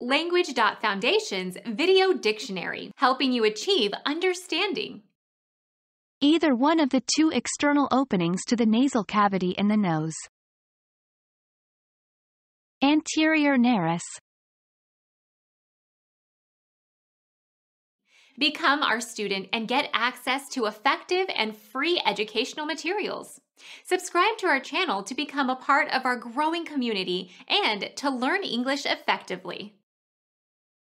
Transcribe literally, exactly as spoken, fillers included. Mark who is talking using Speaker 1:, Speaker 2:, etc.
Speaker 1: Language.Foundation's Video Dictionary, helping you achieve understanding.
Speaker 2: Either one of the two external openings to the nasal cavity in the nose. Anterior nares.
Speaker 1: Become our student and get access to effective and free educational materials. Subscribe to our channel to become a part of our growing community and to learn English effectively.